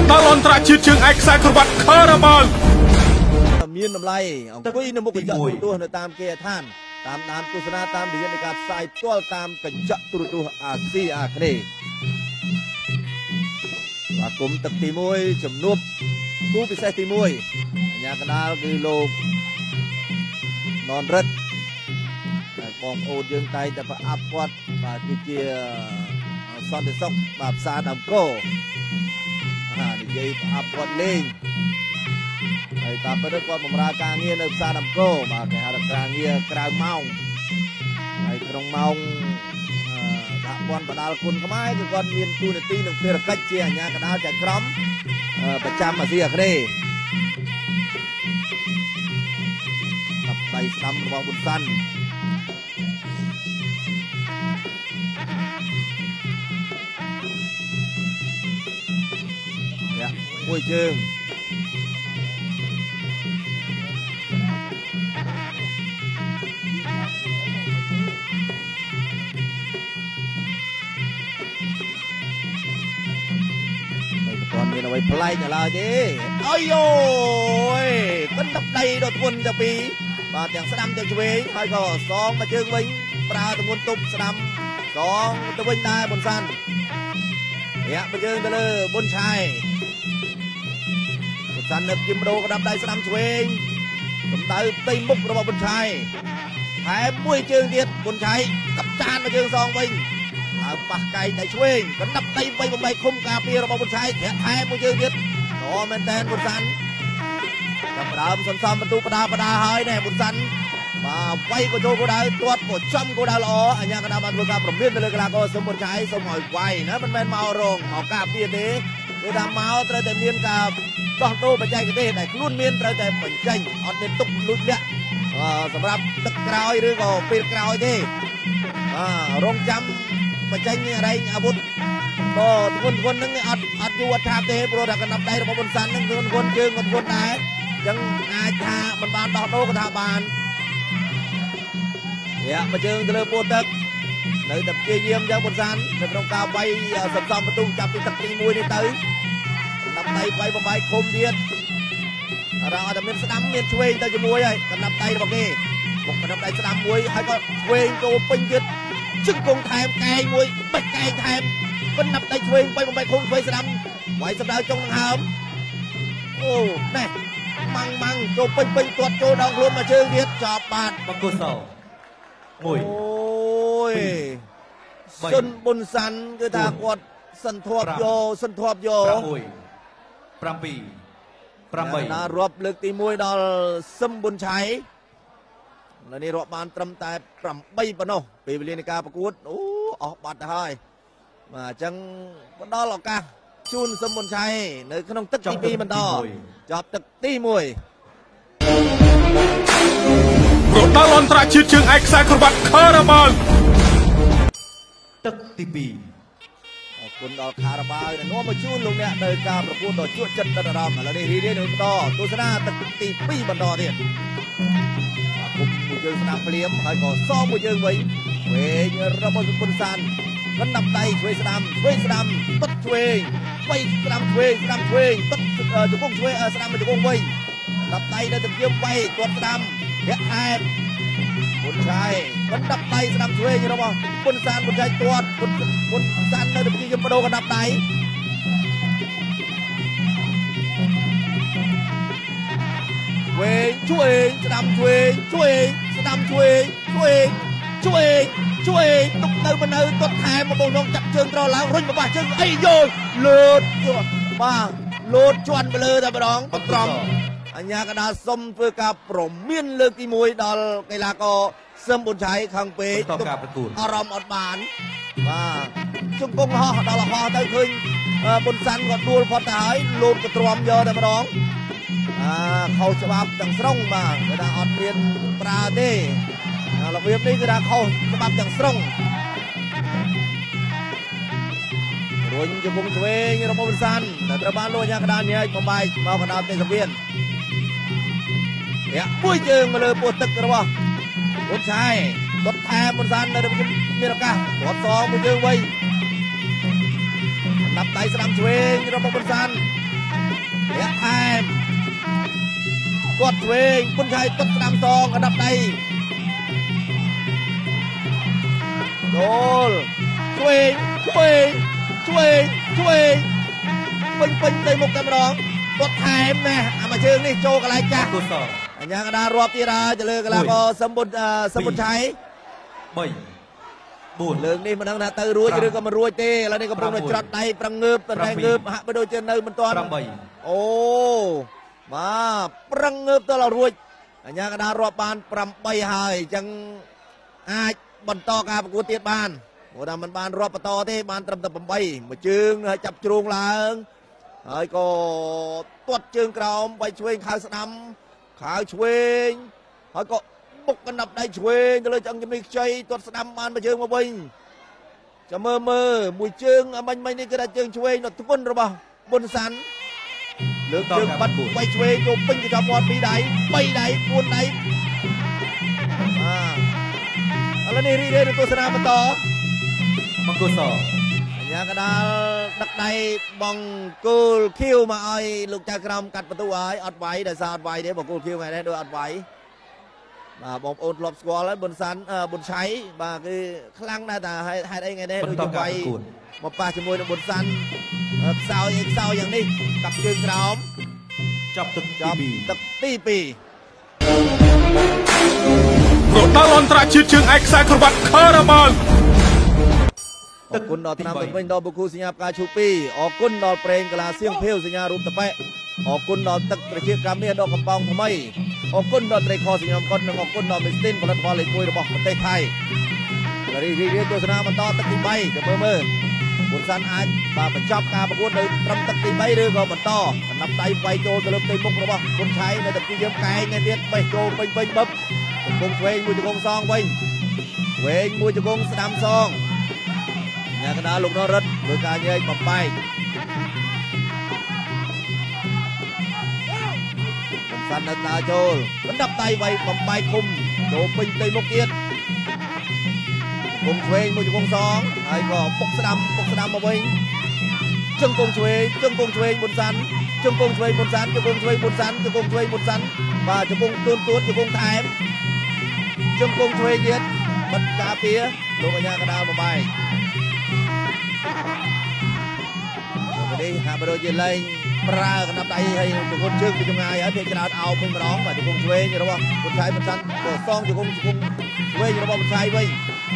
តាល់អន្តរជាតិជើងឯកខ្សែក្រវ៉ាត់ខារ៉ាបាល់មានតម្លៃអង្គុយនៅមុខកញ្ចក់ទូរទស្សន៍នៅតាមគេឋានតាមដានទស្សនាតាមរយៈនៃការផ្សាយផ្ទាល់តាមកញ្ចក់ទូរទស្សន៍អាស៊ីអាគ្នេយ៍បាទគុំទឹកទី1ជំនួបគូពិសេសទី1អញ្ញាកណ្ដាលគឺលោកននរិទ្ធហើយបងប្អូនយើងតែងតែប្រអាប់គាត់បាទគឺជាសន្តិសុខបាទផ្សារដើមកោនិយាយប្រអាប់គាត់លេងហើយតាមពិតគាត់បម្រើការងារនៅផ្សារដើមកោបាទគេហៅថាការងារក្រៅម៉ោងហើយក្នុងម៉ោងសហព័ន្ធបដាល់គុណខ្មែរគឺគាត់មានតួនាទីនិងភារកិច្ចជាអាជ្ញាកណ្ដាលចៅក្រមប្រចាំអាស៊ីអាគ្នេយ៍ដៃស្ដាំរបស់ប៊ុនសាន់មួយជើងមានអ្វីប្លែកនៅឡើយទេអើយអូយមិនទឹកដីដល់ធ្ងន់ទៅពីបាទទាំងស្ដាំទាំងឆ្វេងហើយក៏សងមកជើងវិញប្រើទម្ងន់ទប់ស្ដាំសងទៅវិញដែរប៊ុនសាន់រាក់មកជើងទៅលើប៊ុនឆាយប៊ុនសាន់នៅជិមដូក្តាប់ដៃស្ដាំឆ្វេងកម្ដៅផ្ទៃមុខរបស់ប៊ុនឆាយហើយមួយជើងទៀតប៊ុនឆាយកាប់ចានមកជើងសងវិញហើយប៉ះកែងដៃឆ្វេងកណ្ដាប់ដៃបីបំបីឃុំការពាររបស់ប៊ុនឆាយធាក់ថែមួយជើងទៀតល្អមែនតើប៊ុនសាន់ចាប់ដើមសន្សំបន្ទូបដាហើយណែប៊ុនសាន់បាទវាយក៏ចូលគោលដៅទាត់ក៏ចំគោលដៅល្អអញ្ញាកណ្ដាលបានធ្វើការប្រមានទៅលើកីឡាករសុំប៊ុនឆាយសុំឲ្យវាយណាមិនមែនមករងមកការពារទេគឺថាមកត្រូវតែមានការដោះដូរបច្ចេកទេសដែលខ្លួនមានត្រូវតែបញ្ចេញអត់មានទុកលួចលាក់សម្រាប់ទឹកក្រោយឬក៏ពេលក្រោយទេរងចាំបញ្ចេញរែងអាវុធក៏ធ្ងន់ហ្នឹងអត់យូរអត់ឆាប់ទេព្រោះតែកណ្ដាប់ដៃរបស់ប៊ុនសាន់ហ្នឹងធ្ងន់ជើងក៏ធ្ងន់ដែរអញ្ចឹងអាចថាមិនបានដោះដូរក៏ថាបានយ៉ាមកជើងទៅលើពោះទឹកនៅតែព្យាយាមយ៉ាងប៊ុនសាន់នៅក្នុងការវាយសន្សំបន្ទុកចាប់ពីទឹកទី1នេះទៅកណ្ដាប់ដៃវាយបំបាយឃុំទៀតរងអត់តែមានស្ដាំមានឆ្វេងទៅជាមួយហើយកណ្ដាប់ដៃរបស់គេមកកណ្ដាប់ដៃស្ដាំមួយហើយក៏ឆ្វេងចូលពេញទៀតជឹងគង់ថែមកែងមួយបិទកែងថែមកណ្ដាប់ដៃឆ្វេងបំបាយឃុំឆ្វេងស្ដាំវាយសម្ដៅចុងដង្ហើមអូណែម៉ាំងចូលពេញទាត់ចូលដងខ្លួនមកជើងទៀតចប់បាត់បង្គោលសមួយអូយសុនប៊ុនសាន់គឺថាគាត់សន្ធាប់យក7ណារាប់លើកទី1ដល់សឹមប៊ុនឆៃនៅនេះរាប់បានត្រឹមតែ8ប៉ុណ្ណោះពេលវេលានៃការប្រកួតអូអស់បាត់ទៅហើយបាទអញ្ចឹងផ្ដល់ឱកាសជូនសឹមប៊ុនឆៃនៅក្នុងទឹកទី2បន្តចប់ទឹកទី1 រតាល់អន្តរជាតិជើងឯកខ្សែក្រវ៉ាត់ខារ៉ាបាល់ទឹកទី2អរគុណដល់ខារ៉ាបាល់ដែលនាំមកជូនលោកអ្នកនៅការប្រកួតដ៏ជក់ចិត្តដិតអារម្មណ៍ឥឡូវនេះរីករាយនឹងបន្តទស្សនាទឹកទី2បន្តទៀតបាទគុំមួយជើងស្ដាំភ្លាមហើយក៏សងមួយជើងវិញវែងរបស់ប៊ុនសាន់កណ្ដាប់ដៃឆ្វេងស្ដាំទឹកឆ្វេងបីស្ដាំឆ្វេងទឹកជង្គង់ឆ្វេងស្ដាំជង្គង់វិញកណ្ដាប់ដៃនៅទឹកជើងបីគាត់ស្ដាំរាក់ថែមប៊ុនឆាយកណ្ដាប់ដៃស្ដាំឆ្វេងរបស់ប៊ុនសាន់ប៊ុនឆាយទាត់ប៊ុនសាន់នៅទឹកជើងបដូរកណ្ដាប់ដៃវែងឆ្វេងស្ដាំឆ្វេងស្ដាំឆ្វេងទុកទៅមិននៅទាត់ថែមមកបងចាប់ជើងត្រឡើងរុញមកបាសជើងអីយោលោតបាទលោតជន់ទៅលើតែម្ដងបត្រំអញ្ញាកណ្ដាលសុំធ្វើការប្រមានលើកទី1ដល់កីឡាករសឹមប៊ុនឆៃខាងពេកអារម្មណ៍អត់បានបាទជង្គង់ហោះដល់ហោះទៅឃើញប៊ុនសាន់ក៏ដួលផុតទៅហើយលោតក៏ទ្រាំយកតែម្ដងខុសច្បាប់ទាំងស្រុងបាទគេថាអត់មានប្រើទេរបៀបនេះគឺថាខុសច្បាប់ទាំងស្រុងរុញជង្គង់ឆ្វេងរបស់ប៊ុនសាន់ដែលត្រូវបានលោកអាជ្ញាកណ្ដាលញែកបំបែកមកកណ្ដាលទេសវៀនមួយជើងមកលើពោះទឹករបស់ប៊ុនឆាយគាត់ថែប៊ុនសាន់នៅមានឱកាសគាត់សងមួយជើងវិញ Đập tay Sam Xuên, rồi một bên sân Lẹ em quật về quân trai tất đam song ở đập đây rồi chui bình tới một cái đó quật em nè mà chương đi cho cái lại cha anh nhang đã rọp đi ra cho lừa cái là có sâm bột cháy bảy buồn lượng đi mà đang là từ ruồi chứ còn mà ruồi tê là đây có bông là chọt đây prang ngớp hạ bên đôi chân nơi mình toàn ô mà prang ngớp tôi là ruồi anh nhang đã rọp bàn prang bay hài chẳng ai bận to cả của tiết bàn của đàm mình bàn rọp to thế bàn trầm tập bay mà chương chập chuông là rồi có tuột chương còng bay chuông khai sắm khai chuông rồi có bốc cái nắp đây chuông cho lên chẳng cho mình chơi tuột sắm bàn mà chương mà bình cho mơ mùi chương mình đi cái chương chuông nó tuôn rồi bao buồn sắn lượt chương bắt bay chuông cho bình cho mòn bị đáy bay đáy buồn đáy là đi đi đây tôi sẽ làm to bằng cơ sở nhà cái đó đặt đây bằng cô kêu mà ai lục cha cam cắt vào tôi ọt váy để sao ọt váy đấy bằng cô kêu này đấy đôi ọt váy mà bóng ôn lọp squall ấy buồn cháy và cái khăn này là hai đây ngày đây đôi chụp váy một pha chỉ môi là buồn sắn saoอย่างนี้cặp chân cám chọc tập tí pì រត់ដល់អន្តរជាតិជើងឯកខ្សែក្រវ៉ាត់ខារ៉ាបាល់អរគុណដល់ឆ្នាំទៅវិញដល់បុគ្គលសញ្ញាផ្កាឈូពីអរគុណដល់ប្រេងកាឡាសៀងភៀវសញ្ញារូបតប៉ែអរគុណដល់ទឹកប្រជាកម្មនេះដល់កំប៉ោងថ្មីអរគុណដល់ត្រីខសញ្ញាមកុដនិងអរគុណដល់មីស្ទីនផលិតផលលេខ1របស់ប្រទេសថៃរីទស្សនាបន្តទឹកទី3ទៅមើលបុនសាន់អាចបាទបញ្ចប់ការប្រកួតនៅត្រឹមទឹកទី3ឬក៏បន្តដំណាប់ដៃវាយចូលទៅលើផ្ទៃមុខរបស់គុនឆៃនៅទឹកទីយើងកែងនៅទៀតបេះចូលពេញបឹបកំពុងឆ្វេងមួយជង្គង់សងវិញឆ្វេងមួយជង្គង់ស្ដាំសងnhà cái đó lúc nó rất với cả như anh bấm bay săn đất ta trôi vẫn đập tay vậy bấm bay cùng chỗ bình tây một kiệt cùng thuê một con gió hay có bốc đam mà bình chân cùng thuê một sắn chân cùng thuê một sắn chân cùng thuê một sắn chân cùng thuê một sắn và chân cùng tuôn chân cùng thải chân cùng thuê kiệt bật cả phía lúc ở nhà cái đào bấm bay đi hạ bờ đôi trên lên ra cái nắp tay hay tụi con chương tụi ngày ở phía trên ao bên đó mà tụi con thuê như đó không con trai mình săn cổ son tụi con thuê như đó không sai vậy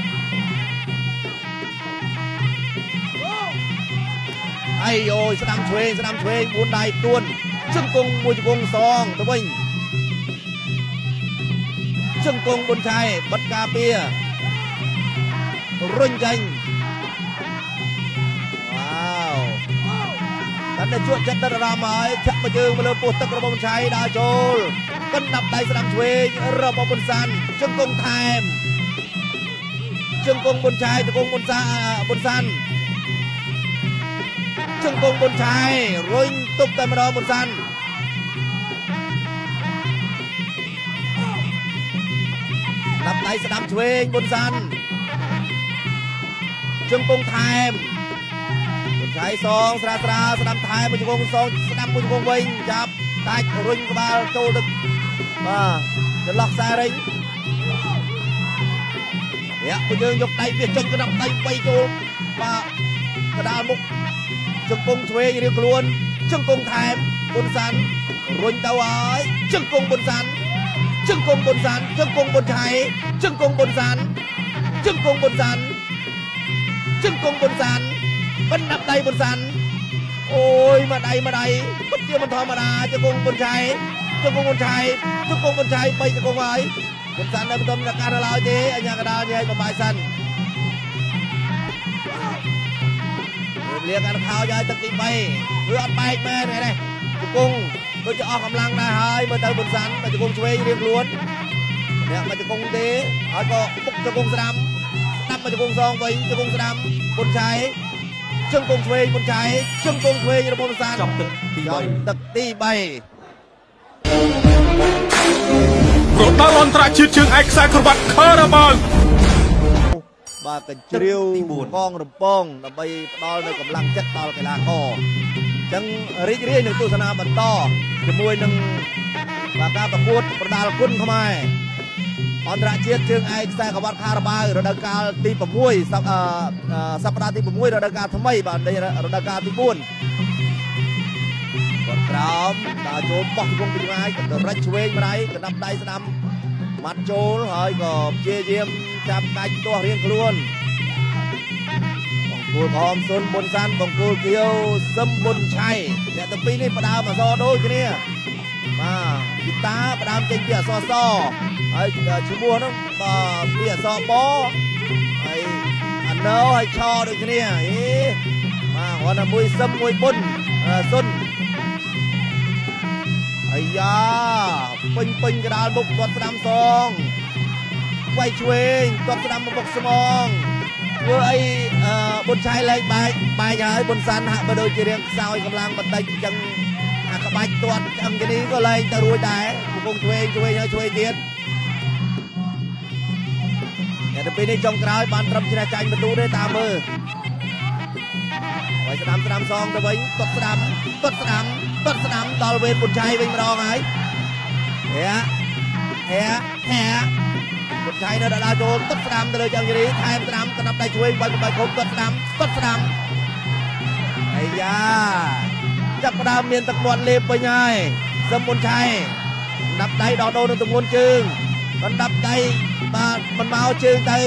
ai rồi sẽ làm thuê buôn đài tuôn chân cung mua tụi con son tụi mình chân cung con trai bắt cà bia rinh danh anh đã chuột chân đất ra mới chạm vào chương mà lơ bột tất cả bông cháy đã trôi cân đập tay sẽ làm thuê rập vào bồn sàn chân công thèm chân công bồn cháy chân công bồn sàn chân công bồn cháy rồi tục tay mà đó bồn sàn đập tay sẽ làm thuê bồn sàn chân công thèm trái song sra đâm thái một con song đâm một con vinh chập tay rinh của ba trâu được vàจะล็อกxa rinh dạ bây giờ nhục tay việt chân cái nắm tay quay trâu và cái đàn mục chân cung thuê như được luôn chân cung thèm bồn sắn rinh tao ấy chân cung bồn sắn chân cung bồn sắn chân cung bồn cháy chân cung bồn sắn chân cung bồn sắn chân cung bồn sắn vẫn nắp tay bồn sắn ôi mà đây bất kia mình thò mà đà cho con bồn cháy bay cho con ấy bồn sắn đây tâm là ca lao thế anh nhà cái đào như anh mà bài sắn liên ăn khao cho tất cả bay cứ ăn bay mẹ này cho con tôi cho cầm lăng này hai mới tới bồn sắn mà cho con thuê riêng luôn nè mà cho con thế hỏi có bốc cho con đâm mà cho con song với cho con đâm bồn cháy chân công thuê bồn cháy chân công thuê như là bồn sắn trong tật tí bay រត់ដល់អន្តរជាតិជើងឯកខ្សែក្រវ៉ាត់ខារ៉ាបាល់ បាទកញ្ជ្រៀវកងរំពងដើម្បីផ្ដល់នៅកម្លាំងចិត្តដល់កីឡាករចឹងរីករាយនឹងទស្សនាបន្តជាមួយនឹងការប្រកួតប្រដាល់គុណខ្មែរអន្តរជាតិជើងឯកខ្សែក្បាត់ខារ៉ាបាវរដូវកាលទី6សប្តាហ៍ទី6រដូវកាលថ្មីបាទរដូវកាលទី4គាត់ក្រោមដល់ចូលបោះជង្គង់ពីឆ្ងាយក៏រិចឆ្វេងម្ដាយកណ្ដាប់ដៃស្ដាំម៉ាត់ចូលហើយក៏ព្យាយាមចាប់ដាច់ទាស់រៀងខ្លួនបង្គោលក្រហមសុនប៊ុនសាន់បង្គោលគៀវសឹមប៊ុនឆៃអ្នកទាំងពីរនេះផ្ដើមអសដូចគ្នាបាទគីតាផ្ដើមចេញពីអសសហើយឈ្មោះនោះពីអសបហើយអាណូហើយឆដូចគ្នាបាទគាត់តែមួយសឹមមួយប៊ុនសុនអាយ៉ាពេញកដាលមុខគាត់ស្ដាំសងវាយឆ្វេងគាត់ស្ដាំមុខស្មងធ្វើអីប៊ុនឆៃលែងបែកហើយប៊ុនសាន់ហាក់បើដូចជារៀងខ្សោយកម្លាំងបន្តិចអញ្ចឹងអាក្បាច់ទាត់ឆ្អឹងគេនេះក៏លែងទៅរួចដែរកំពុងឆ្វេងហើយឆ្វេងទៀតតែទៅពេលនេះចុងក្រោយបានត្រឹមជ្រះចាញ់បន្ទូទេតាមមើលហើយស្ដាំសងទៅវិញគាត់ស្ដាំដល់វេនប៊ុនឆៃវិញម្ដងហើយហែប៊ុនឆៃនៅដល់ចូលគាត់ស្ដាំទៅលើចង្រីថែមស្ដាំកណ្ដាប់ដៃឆ្វេងបាយគុំគាត់ស្ដាំអាយ៉ាចាប់ផ្ដើមមានទឹកមាត់លេបវិញហើយសឹមប៊ុនឆៃដាប់ដៃដល់ដូរនឹងទម្ងន់ជើងកណ្ដាប់ដៃបាទមិនមកជើងទៅ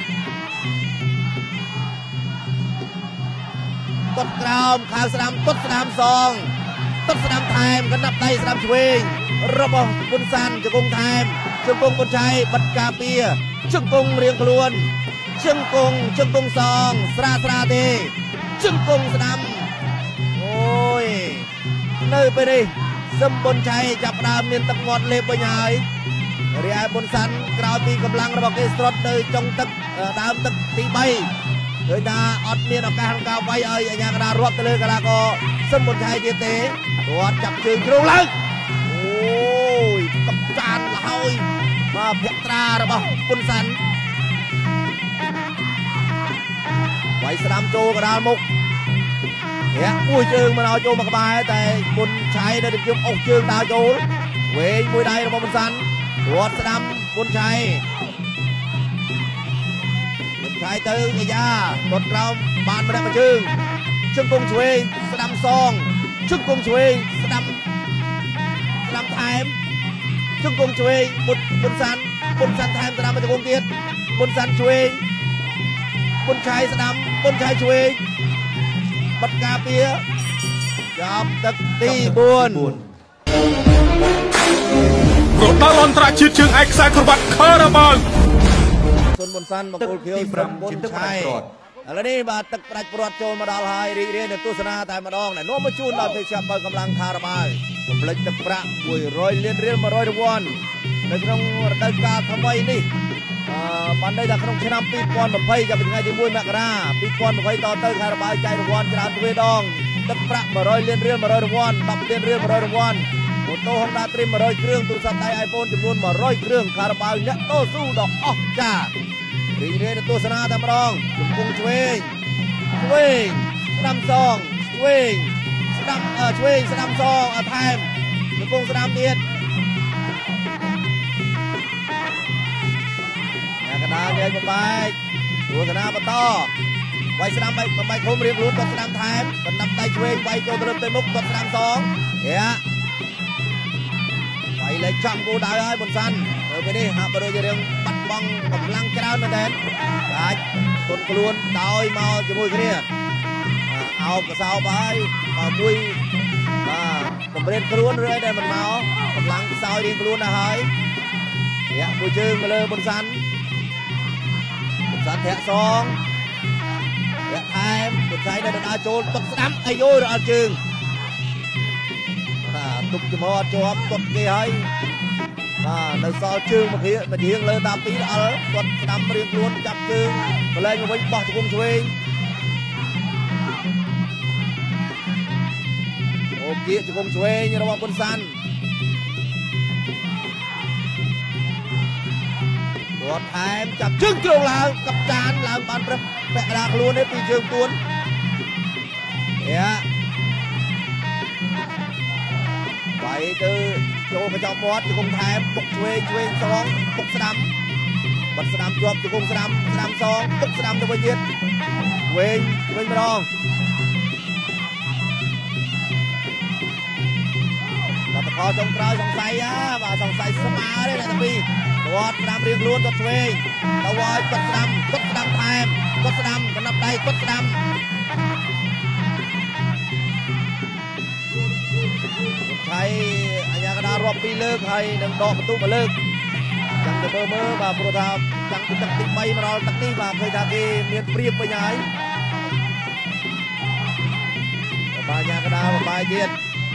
គាត់ក្រោមខាងស្ដាំគាត់ស្ដាំសងគាត់ស្ដាំថែមកណ្ដាប់ដៃស្ដាំឆ្វេងរបស់ប៊ុនសាន់ជង្គង់ថែមជង្គង់ប៊ុនឆៃបិទការពារជង្គង់រៀងខ្លួនជង្គង់សងស្រាទេជង្គង់ស្ដាំអូយនៅពេលនេះសឹមប៊ុនឆៃចាប់ផ្ដើមមានទឹកមាត់លេបវិញហើយរីឯប៊ុនសាន់ក្រោយពីកម្លាំងរបស់គេស្រុតទៅចុងទឹកដើមទឹកទី3ឃើញថាអត់មានឱកាសក្នុងការវាយឲ្យអាញាកណ្ដាលរាប់ទៅលើកីឡាករសឹមប៊ុនឆៃទៀតទេគាត់ចាប់ជើងជ្រុងឡើងអូយកំចានលហើយមកភក្ត្រារបស់ប៊ុនសាន់វាយស្ដាំចូលកណ្ដាលមុខមួយជើងមកដល់ចូលមកក្បែរតែប៊ុនឆៃនៅតែជើងអុសជើងដើរចូលវែងមួយដៃរបស់ប៊ុនសាន់គាត់ស្ដាំប៊ុនឆៃទៅអាយ៉ាគាត់ក្រោមបានម្នាក់មួយជើងជង្គង់ឆ្វេងស្ដាំសងជង្គង់ឆ្វេងស្ដាំថែមជង្គង់ឆ្វេងប៊ុនសាន់ថែមស្ដាំមកជង្គង់ទៀតប៊ុនសាន់ឆ្វេងប៊ុនឆៃស្ដាំប៊ុនឆៃឆ្វេងបិទការពារចាប់ទឹកទី4 ប្រដាល់អន្តរជាតិជើងឯកខ្សែក្រវ៉ាត់ខារ៉ាបាវសុនប៊ុនសាន់បង្គោលខៀវប្រពន្ធឆៃឥឡូវនេះបាទទឹកផ្ដាច់ព្រាត់ចូលមកដល់ហើយរីករាយនឹងទស្សនាតែម្ដងដែលនាំមកជូនដល់ទេចាប់បើកម្លាំងខារ៉ាបាវរំលេចទឹកប្រាក់100លានរៀល100រង្វាន់នៅក្នុងរដូវកាលថ្មីនេះបានន័យថាក្នុងឆ្នាំ2020ចាប់ពីថ្ងៃទី1មករា2020តទៅខារ៉ាបាវចែករង្វាន់ច្រើនទ្វេដងទឹកប្រាក់100លានរៀល100រង្វាន់10លានរៀល100រង្វាន់ម៉ូតូ Honda Dream 100គ្រឿងទូរស័ព្ទដៃ iPhone ចំនួន100គ្រឿងខារ៉ាបាវអ្នកតស៊ូដ៏អស្ចារ្យរីករាយនឹងទស្សនាតែម្ដងជង្គង់ឆ្វេងស្ដាំសងឆ្វេងស្ដាំសងថែមជង្គង់ស្ដាំទៀតអ្នកកណ្ដាលវិញបំបែកទស្សនាបន្តវាយស្ដាំបែកឃុំរៀបខ្លួនគាត់ស្ដាំថែមកណ្ដាប់ដៃឆ្វេងវាយចូលទៅលើផ្ទៃមុខគាត់ស្ដាំសងវាយលេខចំគោលដៅហើយប៊ុនសាន់នៅពេលនេះហាក់បើដូចជារឿងបាត់បង់កម្លាំងច្រើនមែនទែនអាចទន់ខ្លួនដោយមកជាមួយគ្នាអោបកសោបហើយមួយតម្រៀនខ្លួនឬអីដែលមិនមកកម្លាំងខ្សោយរៀងខ្លួនទៅហើយមួយជើងមកលើប៊ុនសាន់ធាក់សងថែមប៊ុនឆៃនៅដើរចូលទុកស្ដាំអាយរអត់ជើងទុកចំហអត់ជាប់គាត់គេហើយនៅសល់ជើងមករៀងលើតាមពីល្អល់គាត់ស្ដាំរៀងខ្លួនចាប់ជើងបលែងមកវិញបោះជង្គង់ឆ្វេងអូគៀកជង្គង់ឆ្វេងរបស់ប៊ុនសាន់គាត់ថែមចាប់ជើងជ្រងឡើងកັບចានឡើងបានព្រឹកពាក់កណ្ដាលខ្លួននេះពីជើងទួន vậy từ chỗ cái chọn mót từ cùng thèm bục chuê xong bục sắm bật sắm chuột từ cùng sắm xong bục sắm từ bên nhiệt quên mà đong là tập kho trong trái sòng say á và sòng say sớm á đấy này tập đi quật sắm riêng luôn quật chuê tao quay quật sắm thèm quật sắm còn nắp đây quật sắm hay anh nhà đã rọp đi lơ hay đừng đọ một tu mà lơ chẳng được mơ mà pro thao chẳng cũng chẳng tính bay mà nó tắc đi mà khơi ra cái miền priêm với nhái ba nhà cái đá và bài tiền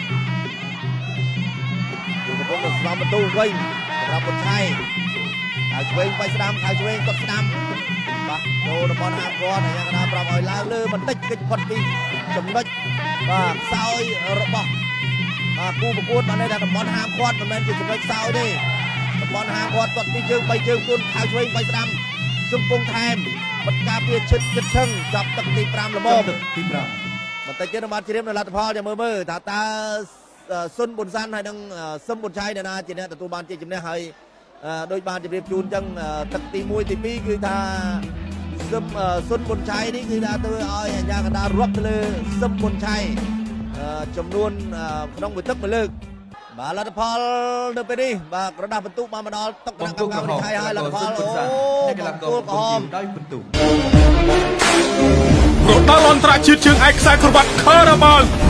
cũng có một vòng một tu quanh làm một thay khai quanh bay sâm khai quanh cột sâm và đồ nó còn hàm con này nhà cái đá làm hỏi lao lơ mình tích cái quật đi chấm đất và sao bọc cúประกวดมาในระดับมอนห้ามควอดมันเป็นจุดสำคัญสาวดิมอนห้ามควอดตอนที่เชิงไปเชิงตุนข่าวช่วยไปสนามจุ่มกงแทมบัดกาเปียชิดเชิงจับตักตีปรามละโมตีปรามมันแต่เจ้าหน้าที่เรียบในรัฐพอจะมือตาซุนบุญซันให้ดังซึมบุญชัยเนี่ยนะจีเนี่ยแต่ตัวบานจีจำเนี่ยให้โดยบานจะเรียบจูนจังตักตีมวยตีปีคือท่าซึมซุนบุญชัยนี่คือท่าตัวอ้อยยากระดารวบเลยซึมบุญชัยจำนวนน้องบุตรมาเลิกบาลัดพอลเดินไปดิบากระดาษประตูมาดอลตกกระดาษกำลังไทยให้ลัดพอลโอ้ตัวกอมได้ประตูรถตาลอนตราชิดเชิงไอ้สายกระบะคาราบาล